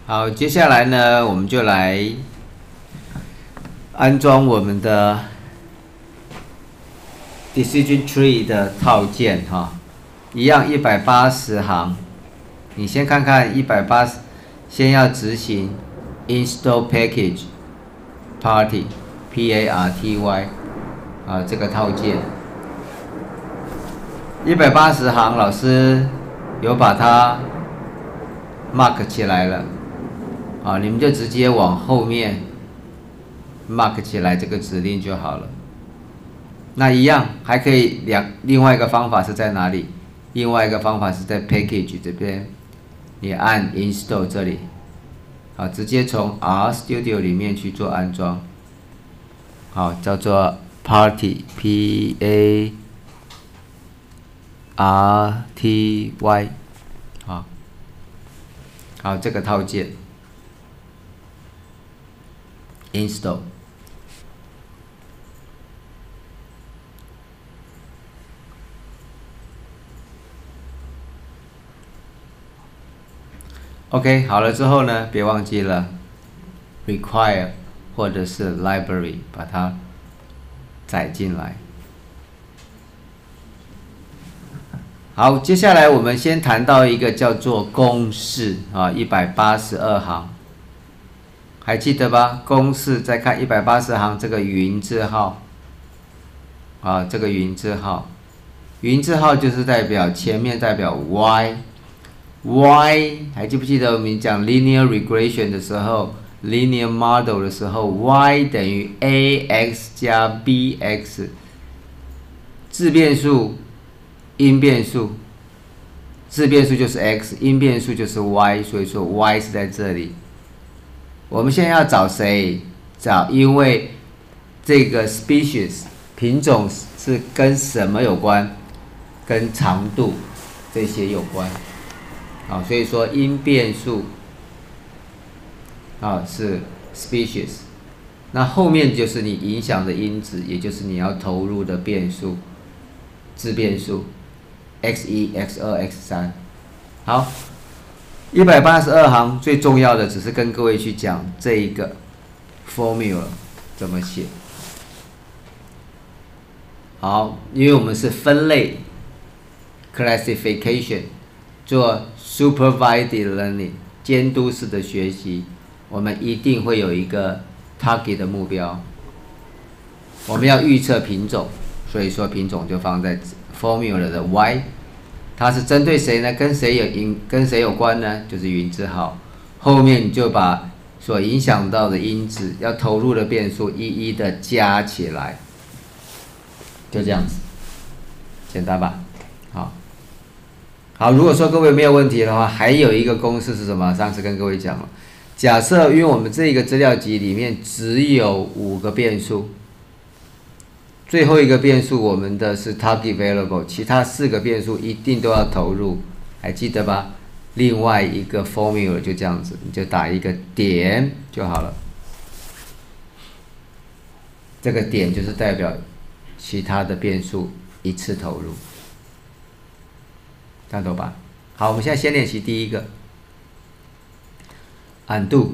好，接下来呢，我们就来安装我们的 Decision Tree 的套件哈，一样180行。你先看看180，先要执行 Install Package Party P-A-R-T-Y 啊这个套件。180行，老师有把它 mark 起来了。啊，你们就直接往后面 mark 起来这个指令就好了。那一样还可以另外一个方法是在哪里？另外一个方法是在 Package 这边，你按 Install 这里，好，直接从 RStudio 里面去做安装。好，叫做 Party P-A-R-T-Y， 好，这个套件。Install。 OK， 好了之后呢，别忘记了 require 或者是 library 把它载进来。好，接下来我们先谈到一个叫做公式啊，182行。还记得吧？公式再看180行这个云字号，啊，这个云字号，云字号就是代表前面代表 y，y 还记不记得我们讲 linear regression 的时候 ，linear model 的时候 ，y 等于 ax 加 bx， 自变数、因变数，自变数就是 x， 因变数就是 y， 所以说 y 是在这里。我们现在要找谁？找，因为这个 species 品种是跟什么有关？跟长度这些有关。好，所以说因变数啊是 species， 那后面就是你影响的因子，也就是你要投入的变数，自变数 x1、x2、x3。好。182行最重要的只是跟各位去讲这一个 formula 怎么写。好，因为我们是分类 classification 做 supervised learning 监督式的学习，我们一定会有一个 target 的目标。我们要预测品种，所以说品种就放在 formula 的 y。它是针对谁呢？跟谁有关呢？就是云字号。后面你就把所影响到的因子要投入的变数一一的加起来，就这样子，简单吧？好，如果说各位没有问题的话，还有一个公式是什么？上次跟各位讲了，假设因为我们这个资料集里面只有5个变数。最后一个变数我们的是 target variable， 其他4个变数一定都要投入，还记得吧？另外一个 formula 就这样子，你就打一个点就好了。这个点就是代表其他的变数一次投入，这样懂吧？好，我们现在先练习第一个 undo，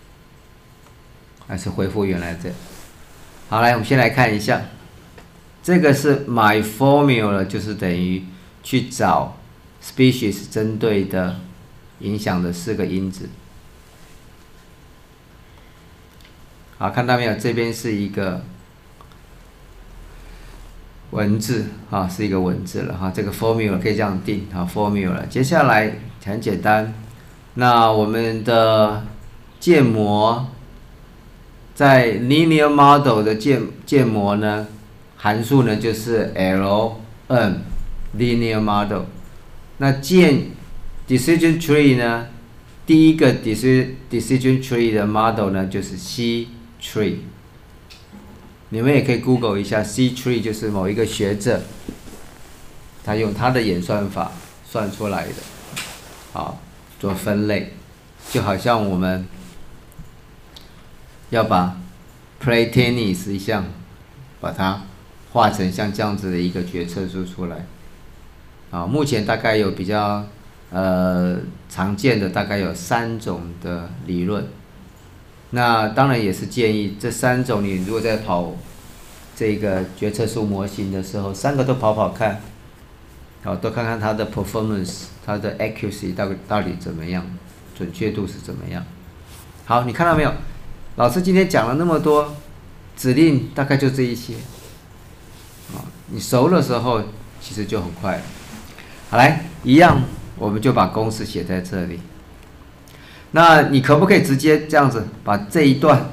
还是恢复原来这。好，来，我们先来看一下。这个是 my formula， 就是等于去找 species 针对的影响的4个因子。好，看到没有？这边是一个文字啊，是一个文字了哈。这个 formula 可以这样定啊 ，formula。接下来很简单，那我们的建模在 linear model 的建模呢？函数呢就是 lm linear model， 那建 decision tree 呢，第一个 decision tree 的 model 呢就是 C tree， 你们也可以 Google 一下 C tree 就是某一个学者，他用他的演算法算出来的，好做分类，就好像我们要把 play tennis 一样，把它画成像这样子的一个决策树出来，啊，目前大概有比较常见的大概有3种的理论。那当然也是建议这3种，你如果在跑这个决策树模型的时候，3个都跑跑看，好，都看看它的 performance， 它的 accuracy 到底怎么样，准确度是怎么样。好，你看到没有？老师今天讲了那么多指令，大概就这一些。你熟的时候，其实就很快了。好，来，一样，我们就把公式写在这里。那你可不可以直接这样子把这一段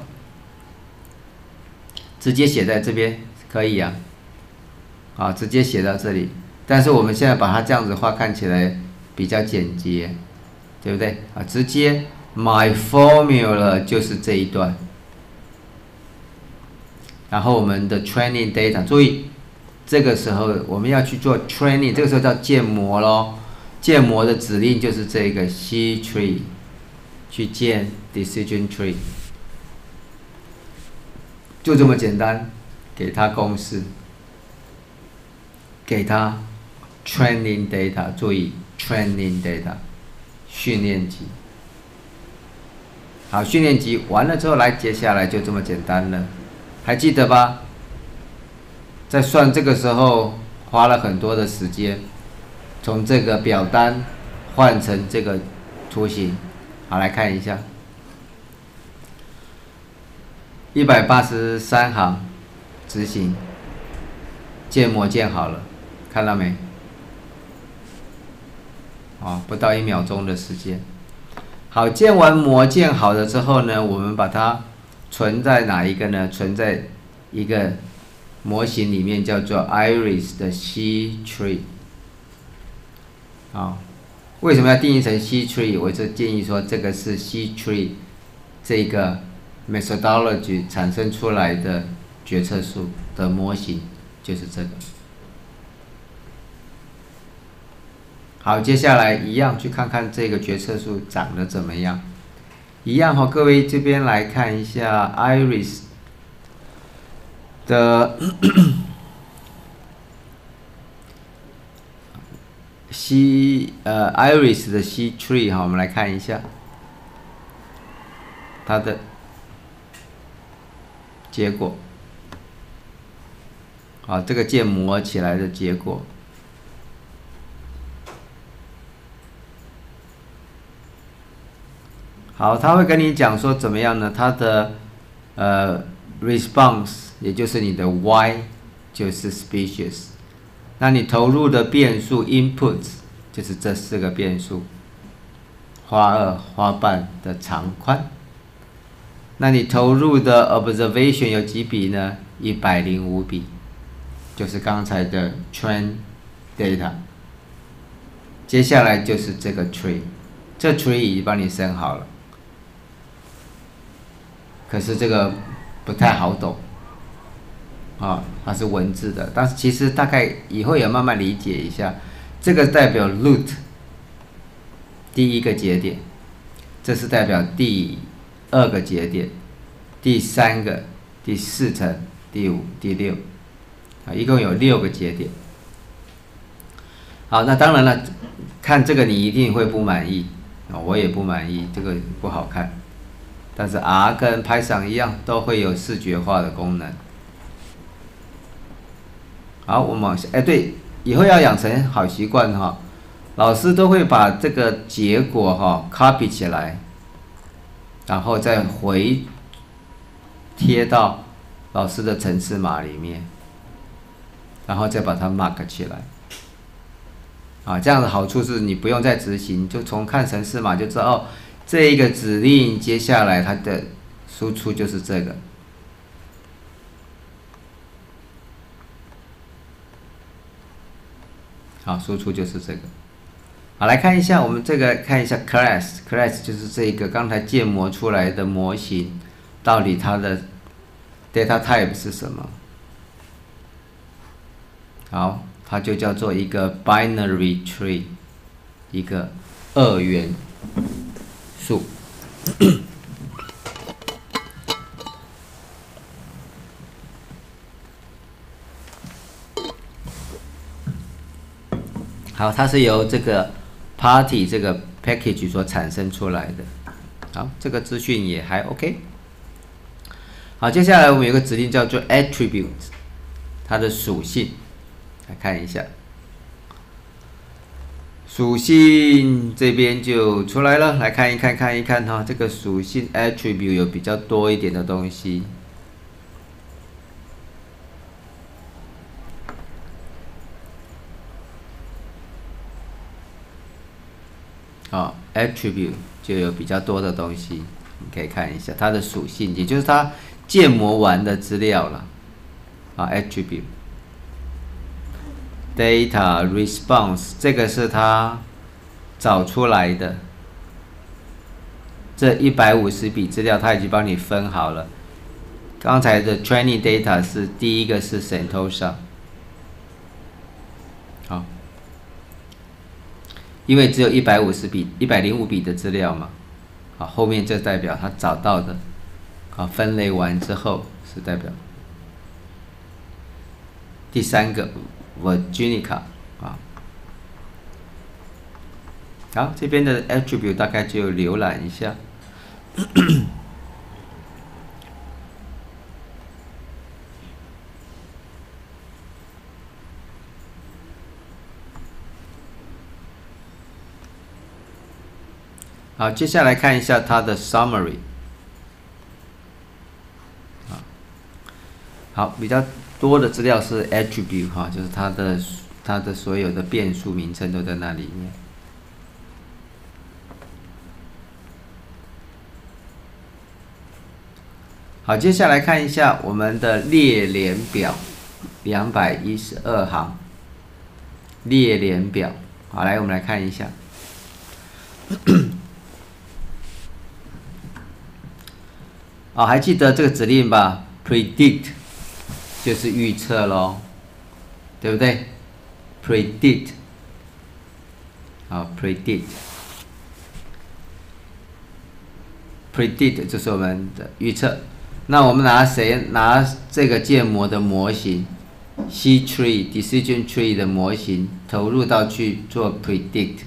直接写在这边？可以啊，好，直接写到这里。但是我们现在把它这样子画，看起来比较简洁，对不对？啊，直接 my formula 就是这一段。然后我们的 training data， 注意，这个时候我们要去做 training， 这个时候叫建模咯。建模的指令就是这个 C tree， 去建 decision tree， 就这么简单。给它公式，给它 training data， 注意 training data， 训练集。好，训练集完了之后，来，接下来就这么简单了，还记得吧？在算这个时候花了很多的时间，从这个表单换成这个图形。好，来看一下，183行执行，建模建好了，看到没？啊，不到1秒钟的时间。好，建完模建好了之后呢，我们把它存在哪一个呢？存在一个模型里面，叫做 Iris 的 C tree。好，为什么要定义成 C tree？ 我就建议说，这个是 C tree 这个 methodology 产生出来的决策树的模型，就是这个。好，接下来一样去看看这个决策树长得怎么样。一样各位这边来看一下 Iris 的Iris 的 C tree 我们来看一下它的结果。好，这个建模起来的结果。好，他会跟你讲说怎么样呢？它的response 也就是你的 y 就是 species， 那你投入的变数 input 就是这4个变数，花2、花瓣的长宽。那你投入的 observation 有几笔呢？105笔，就是刚才的 train data。接下来就是这个 tree， 这 tree 已经帮你生好了。可是这个不太好懂，它是文字的，但是其实大概以后也慢慢理解一下。这个代表 root 第1个节点，这是代表第2个节点，第3个、第4层、第5、第6，一共有6个节点。好，那当然了，看这个你一定会不满意，我也不满意，这个不好看。但是 R 跟 Python 一样，都会有视觉化的功能。好，我们对，以后要养成好习惯老师都会把这个结果copy 起来，然后再回贴到老师的程式码里面，然后再把它 mark 起来。这样的好处是你不用再执行，就从看程式码就知道这一个指令接下来它的输出就是这个。好，输出就是这个。好，来看一下我们这个，看一下 class 就是这个刚才建模出来的模型，到底它的 data type 是什么？好，它就叫做一个 binary tree， 一个2元数。好，它是由这个 party 这个 package 所产生出来的。好，这个资讯也还 OK。好，接下来我们有个指令叫做 attribute， 它的属性，来看一下。属性这边就出来了，来看一看哈，这个属性 attribute 有比较多一点的东西。attribute 就有比较多的东西，你可以看一下它的属性，也就是它建模完的资料了。attribute data response 这个是它找出来的，这150笔资料它已经帮你分好了。刚才的 training data 是第一个是 Sentosa， 好。因为只有150笔、105笔的资料嘛，好，后面这代表他找到的，好，分类完之后是代表第三个 Virginica 啊，好，这边的 attribute 大概就浏览一下。好，接下来看一下它的 summary。好，比较多的资料是 attribute 哈，就是它的所有的变数名称都在那里面。好，接下来看一下我们的列联表212行，列联表。好，来我们来看一下。还记得这个指令吧 ？predict 就是预测咯，对不对 ？predict， 好 ，predict 就是我们的预测。那我们拿这个建模的模型 C tree decision tree 的模型投入到去做 predict，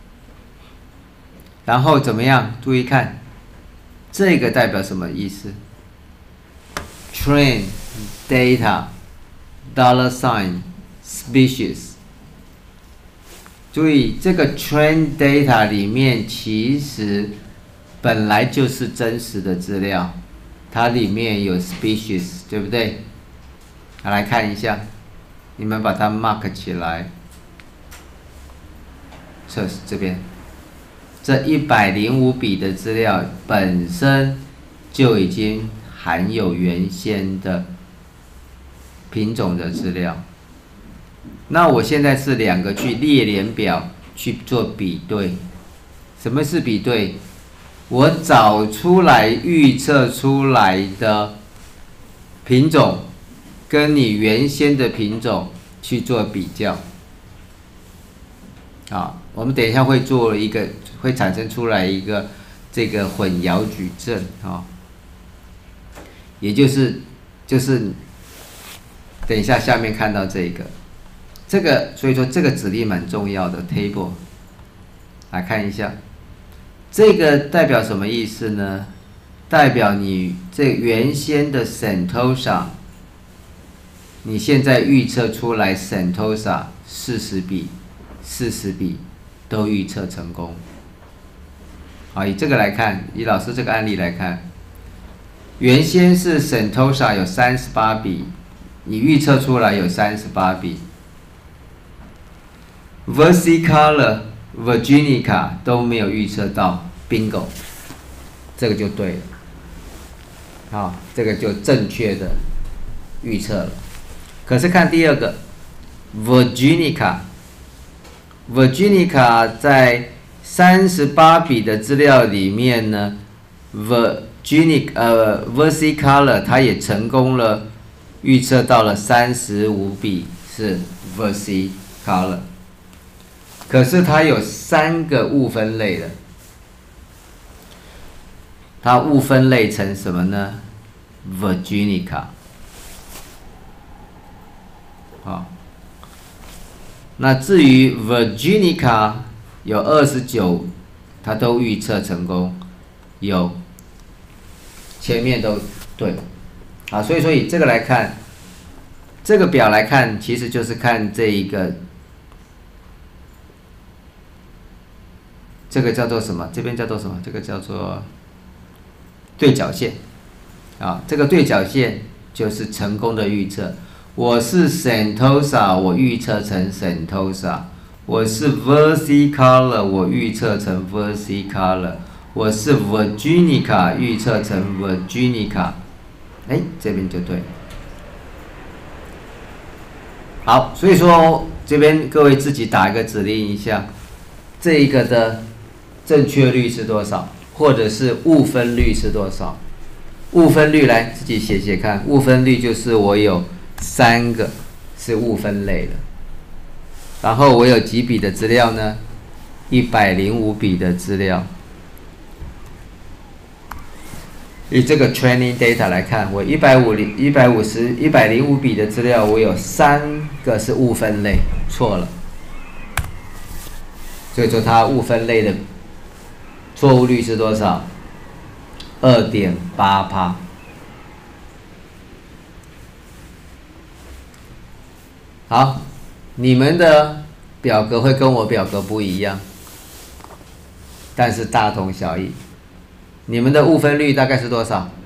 然后怎么样？注意看。这个代表什么意思 ？Train data $sign species。注意，这个 train data 里面其实本来就是真实的资料，它里面有 species， 对不对？来看一下，你们把它 mark 起来。这边。这105笔的资料本身就已经含有原先的品种的资料。那我现在是2个去列联表去做比对。什么是比对？我找出来预测出来的品种跟你原先的品种去做比较。好，我们等一下会做一个，会产生出来一个这个混淆矩阵啊，也就是等一下下面看到这个，所以说这个指令蛮重要的 table， 来看一下，这个代表什么意思呢？代表你这原先的 Sentosa， 你现在预测出来 Sentosa 40笔都预测成功。好，以这个来看，以老师这个案例来看，原先是 Sentosa 有38笔，你预测出来有38笔 ，Versicolor、Virginica 都没有预测到 ，bingo， 这个就对了。好，这个就正确的预测了。可是看第二个 Virginica 在38笔的资料里面呢 ，Versicolor 它也成功了预测到了35笔是 Versicolor， 可是它有3个误分类的，它误分类成什么呢 ？Virginica， 好。那至于 Virginica 有29，它都预测成功，有前面都对，啊，所以以这个来看，这个表来看，其实就是看这一个，这个叫做什么？这边叫做什么？这个叫做对角线，啊，这个对角线就是成功的预测。我是 Sentosa， 我预测成 Sentosa。我是 Versicolor， 我预测成 Versicolor。我是 Virginica， 预测成 Virginica。哎，这边就对了。好，所以说这边各位自己打一个指令一下，这一个的正确率是多少，或者是误分率是多少？误分率来自己写写看，误分率就是我有3个是误分类的，然后我有几笔的资料呢？105笔的资料。以这个 training data 来看，我105笔的资料，我有3个是误分类，错了。所以说它误分类的错误率是多少？2.8%。好，你们的表格会跟我表格不一样，但是大同小异。你们的误分率大概是多少？